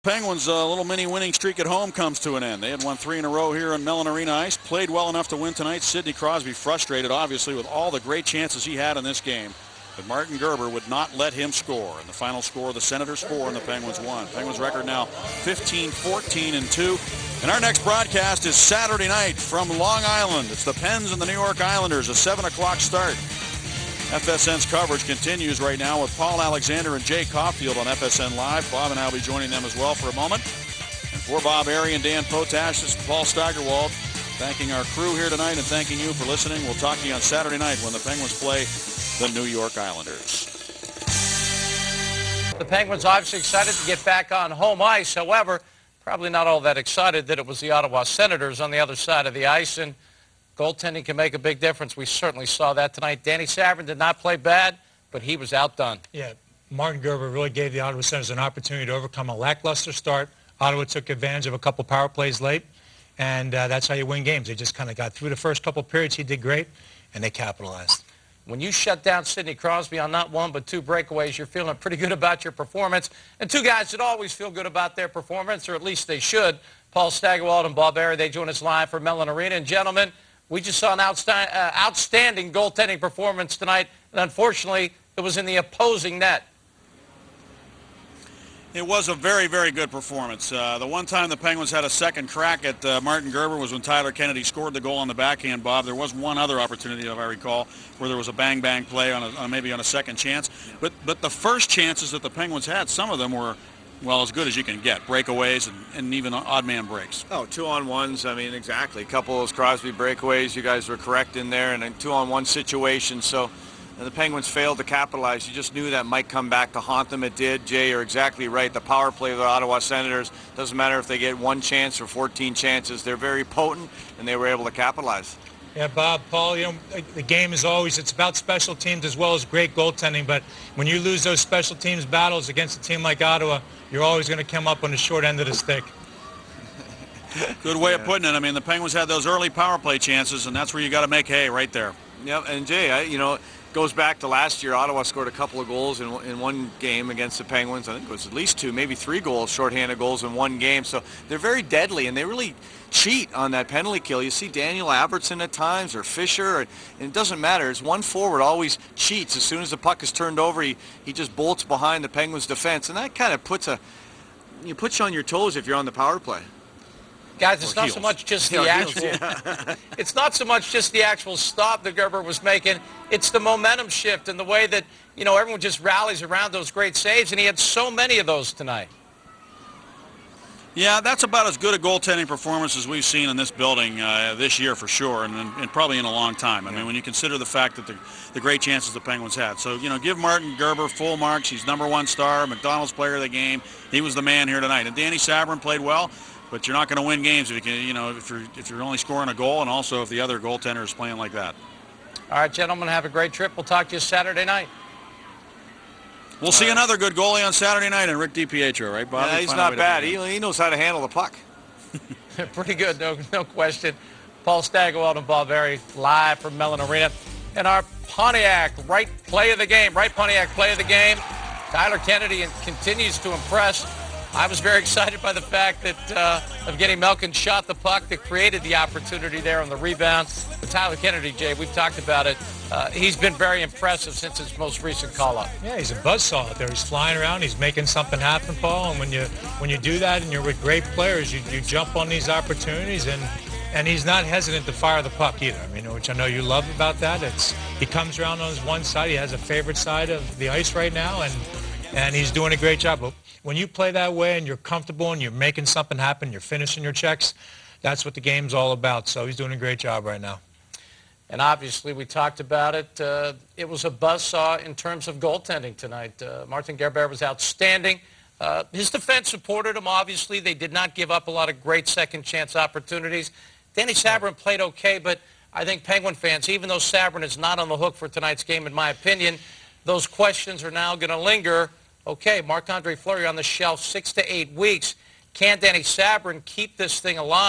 Penguins' little mini winning streak at home comes to an end. They had won 3 in a row here on Mellon Arena ice. Played well enough to win tonight. Sidney Crosby frustrated, obviously, with all the great chances he had in this game. But Martin Gerber would not let him score. And the final score, the Senators 4 and the Penguins 1. Penguins record now 15-14-2. And our next broadcast is Saturday night from Long Island. It's the Pens and the New York Islanders, a 7 o'clock start. FSN's coverage continues right now with Paul Alexander and Jay Caulfield on FSN Live. Bob and I will be joining them as well for a moment. And for Bob Airy and Dan Potash, this is Paul Steigerwald thanking our crew here tonight and thanking you for listening. We'll talk to you on Saturday night when the Penguins play the New York Islanders. The Penguins obviously excited to get back on home ice. However, probably not all that excited that it was the Ottawa Senators on the other side of the ice. And goaltending can make a big difference. We certainly saw that tonight. Danny Savran did not play bad, but he was outdone. Yeah, Martin Gerber really gave the Ottawa Senators an opportunity to overcome a lackluster start. Ottawa took advantage of a couple power plays late, and that's how you win games. They just kind of got through the first couple periods. He did great, and they capitalized. When you shut down Sidney Crosby on not one but 2 breakaways, you're feeling pretty good about your performance. And 2 guys that always feel good about their performance, or at least they should. Paul Steigerwald and Bob Airy, they join us live for Mellon Arena. And gentlemen, we just saw an outstanding goaltending performance tonight, and unfortunately, it was in the opposing net. It was a very, very good performance. The one time the Penguins had a second crack at Martin Gerber was when Tyler Kennedy scored the goal on the backhand, Bob. There was one other opportunity, if I recall, where there was a bang-bang play on maybe on a second chance. But the first chances that the Penguins had, some of them were, well, as good as you can get. Breakaways and even odd man breaks. Oh, 2-on-1s, I mean, exactly. A couple of those Crosby breakaways, you guys were correct in there, and a 2-on-1 situation. So the Penguins failed to capitalize. You just knew that might come back to haunt them. It did. Jay, you're exactly right. The power play of the Ottawa Senators, doesn't matter if they get 1 chance or 14 chances. They're very potent, and they were able to capitalize. Yeah, Bob, Paul, you know, the game is always, it's about special teams as well as great goaltending, but when you lose those special teams battles against a team like Ottawa, you're always going to come up on the short end of the stick. Good way of putting it. I mean, the Penguins had those early power play chances, and that's where you got to make hay right there. Yep, and Jay, you know, it goes back to last year. Ottawa scored a couple of goals in one game against the Penguins. I think it was at least 2, maybe 3 goals, shorthanded goals in one game. So they're very deadly, and they really cheat on that penalty kill. You see Daniel Albertson at times, or Fisher, and it doesn't matter. It's one forward always cheats. As soon as the puck is turned over, he just bolts behind the Penguins' defense, and that kind of puts you on your toes if you're on the power play. Guys, it's not so much just the actual. It's not so much just the actual stop that Gerber was making. It's the momentum shift and the way that, you know, everyone just rallies around those great saves, and he had so many of those tonight. Yeah, that's about as good a goaltending performance as we've seen in this building this year for sure, and probably in a long time. I mean, when you consider the fact that the great chances the Penguins had. So, you know, give Martin Gerber full marks. He's #1 star, McDonald's player of the game. He was the man here tonight. And Danny Savran played well, but you're not going to win games if you can, you know, if you're only scoring a goal, and also if the other goaltender is playing like that. All right, gentlemen, have a great trip. We'll talk to you Saturday night. We'll see another good goalie on Saturday night, and Rick DiPietro, right, Bob? Yeah, he's not bad. He knows how to handle the puck. Pretty good, no question. Paul Steigerwald and Bob Airy live from Mellon Arena. And our Pontiac right play of the game, Tyler Kennedy continues to impress. I was very excited by the fact that Evgeny Malkin shot the puck that created the opportunity there on the rebound. But Tyler Kennedy, Jay, we've talked about it. He's been very impressive since his most recent call-up. Yeah, he's a buzzsaw out there. He's flying around. He's making something happen, Paul. And when you do that and you're with great players, you jump on these opportunities, and he's not hesitant to fire the puck either. I mean, which I know you love about that. He comes around on his one side. He has a favorite side of the ice right now, and he's doing a great job. But when you play that way and you're comfortable and you're making something happen, you're finishing your checks, that's what the game's all about. So he's doing a great job right now. And obviously, we talked about it. It was a buzzsaw in terms of goaltending tonight. Martin Gerber was outstanding. His defense supported him, obviously. They did not give up a lot of great second-chance opportunities. Danny Savran played okay, but I think Penguin fans, even though Savran is not on the hook for tonight's game, in my opinion, those questions are now going to linger. Okay, Marc Andre Fleury on the shelf 6 to 8 weeks. Can Danny Savran keep this thing alive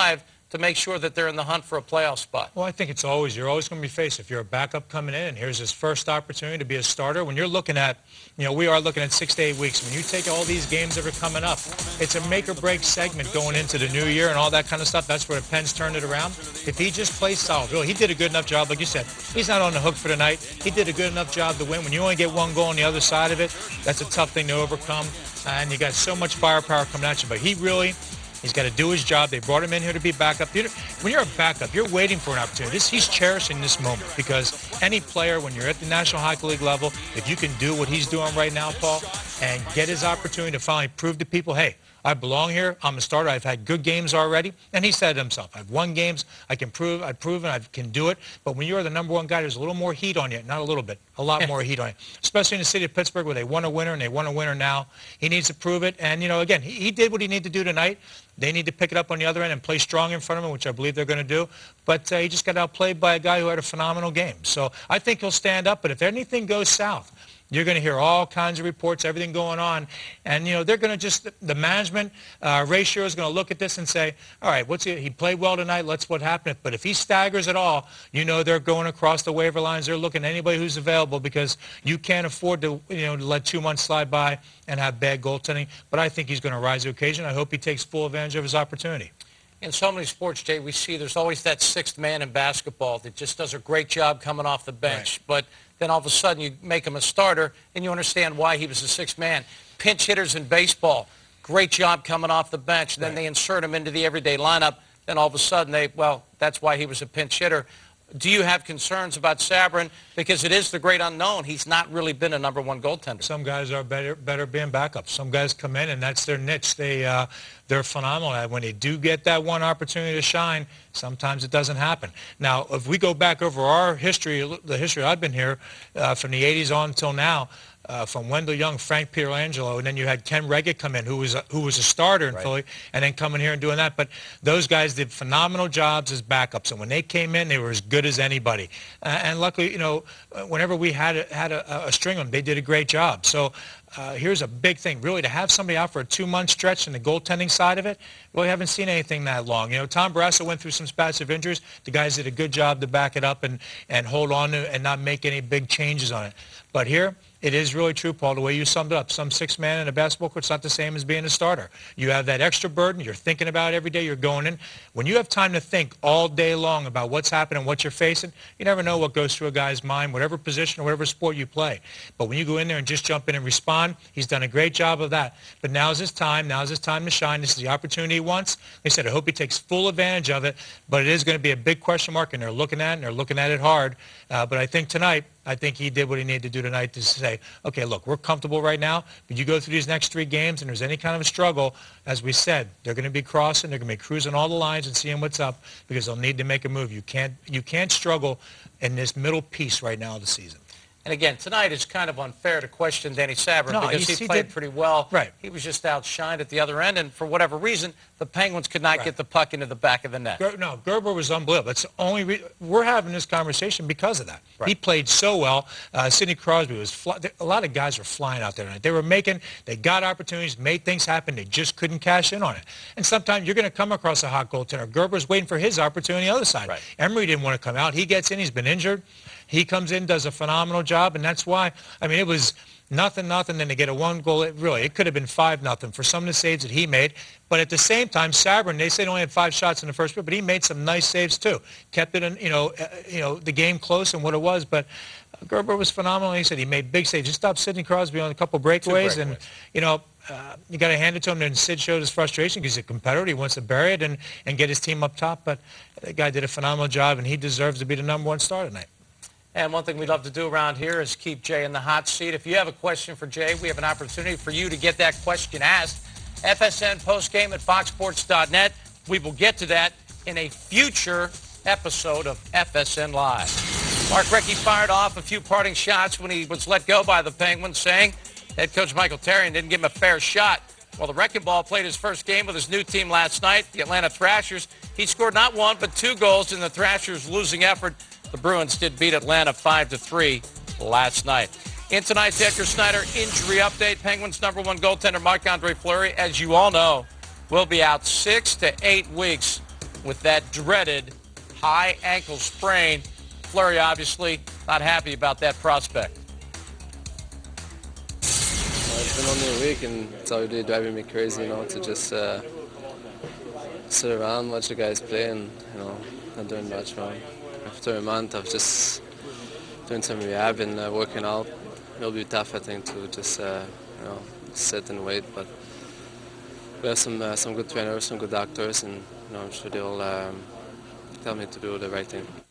to make sure that they're in the hunt for a playoff spot? Well, I think you're always going to be faced. If you're a backup coming in and here's his first opportunity to be a starter, when you're looking at, we are looking at 6 to 8 weeks. When you take all these games that are coming up, it's a make or break segment going into the new year and all that kind of stuff. That's where the Pens turned it around. If he just plays solid, really, he did a good enough job. Like you said, he's not on the hook for the night. He did a good enough job to win. When you only get one goal on the other side of it, that's a tough thing to overcome. And you got so much firepower coming at you. But he's got to do his job. They brought him in here to be backup. When you're a backup, you're waiting for an opportunity. He's cherishing this moment because any player, when you're at the National Hockey League level, if you can do what he's doing right now, Paul, and get his opportunity to finally prove to people, hey, I belong here. I'm a starter. I've had good games already. And he said it himself, I've won games. I've proven I can do it. But when you're the number one guy, there's a little more heat on you. Not a little bit. A lot more heat on you. Especially in the city of Pittsburgh where they won a winner and they won a winner now. He needs to prove it. And, again, he did what he needed to do tonight. They need to pick it up on the other end and play strong in front of him, which I believe they're going to do. But he just got outplayed by a guy who had a phenomenal game. So I think he'll stand up. But if anything goes south, you're going to hear all kinds of reports, everything going on. And, they're going to the management ratio is going to look at this and say, all right, he played well tonight, let's what happened. But if he staggers at all, they're going across the waiver lines. They're looking at anybody who's available because you can't afford to, to let 2 months slide by and have bad goaltending. But I think he's going to rise to the occasion. I hope he takes full advantage of his opportunity. In so many sports, Jay, we see there's always that sixth man in basketball that just does a great job coming off the bench. Right. But then all of a sudden you make him a starter, and you understand why he was the sixth man. Pinch hitters in baseball, great job coming off the bench. Then they insert him into the everyday lineup. Then all of a sudden that's why he was a pinch hitter. Do you have concerns about Sabrin? Because it is the great unknown. He's not really been a number one goaltender. Some guys are better being backups. Some guys come in, and that's their niche. They're phenomenal at it. When they do get that one opportunity to shine, sometimes it doesn't happen. Now, if we go back over our history, the history I've been here from the 80s on until now, from Wendell Young, Frank Pierangelo, and then you had Ken Reggett come in, who was a starter in Philly, and then coming here and doing that. But those guys did phenomenal jobs as backups, and when they came in, they were as good as anybody. And luckily, whenever we had a string of them, they did a great job. So here's a big thing, really, to have somebody out for a 2-month stretch in the goaltending side of it. Really haven't seen anything that long. Tom Barrasso went through some spats of injuries. The guys did a good job to back it up and hold on to and not make any big changes on it. But here, it is really true, Paul, the way you summed it up. Some sixth man in a basketball court, it's not the same as being a starter. You have that extra burden. You're thinking about it every day you're going in. When you have time to think all day long about what's happening, what you're facing, you never know what goes through a guy's mind, whatever position or whatever sport you play. But when you go in there and just jump in and respond, he's done a great job of that. But now's his time. Now's his time to shine. This is the opportunity he wants. They said, I hope he takes full advantage of it. But it is going to be a big question mark, and they're looking at it, and they're looking at it hard. But I think tonight, he did what he needed to do tonight to say, okay, look, we're comfortable right now, but you go through these next 3 games and there's any kind of a struggle, as we said, they're going to be crossing, they're going to be cruising all the lines and seeing what's up because they'll need to make a move. You can't struggle in this middle piece right now of the season. And again, tonight it's kind of unfair to question Danny Sabrin because he played pretty well. Right. He was just outshined at the other end, and for whatever reason, the Penguins could not get the puck into the back of the net. Gerber was unbelievable. That's the only we're having this conversation because of that. Right. He played so well. Sidney Crosby was a lot of guys were flying out there tonight. They got opportunities, made things happen. They just couldn't cash in on it. And sometimes you're going to come across a hot goaltender. Gerber's waiting for his opportunity on the other side. Right. Emery didn't want to come out. He gets in. He's been injured. He comes in, does a phenomenal job, and that's why, it was nothing, then to get a 1 goal. It could have been 5-0 for some of the saves that he made. But at the same time, Sabrin, they say he only had 5 shots in the first period, but he made some nice saves too. Kept it in, the game close and what it was. But Gerber was phenomenal. He said he made big saves. He stopped Sidney Crosby on a couple breakaways, and you got to hand it to him. And Sid showed his frustration because he's a competitor. He wants to bury it and get his team up top. But the guy did a phenomenal job, and he deserves to be the #1 star tonight. And one thing we love to do around here is keep Jay in the hot seat. If you have a question for Jay, we have an opportunity for you to get that question asked. FSN postgame at foxsports.net. We will get to that in a future episode of FSN Live. Mark Recchi fired off a few parting shots when he was let go by the Penguins, saying head coach Michael Therrien didn't give him a fair shot. Well, the Wrecking Ball played his first game with his new team last night, the Atlanta Thrashers. He scored not 1 but 2 goals in the Thrashers' losing effort. The Bruins did beat Atlanta 5-3 last night. In tonight's Edgar Snyder injury update, Penguins' #1 goaltender Marc Andre Fleury, as you all know, will be out 6 to 8 weeks with that dreaded high ankle sprain. Fleury obviously not happy about that prospect. It's been only a week, and it's already driving me crazy, to just sit around, watch the guys play, and not doing much wrong. After a month of just doing some rehab and working out, it'll be tough, I think, to just sit and wait. But we have some good trainers, some good doctors, and I'm sure they'll tell me to do the right thing.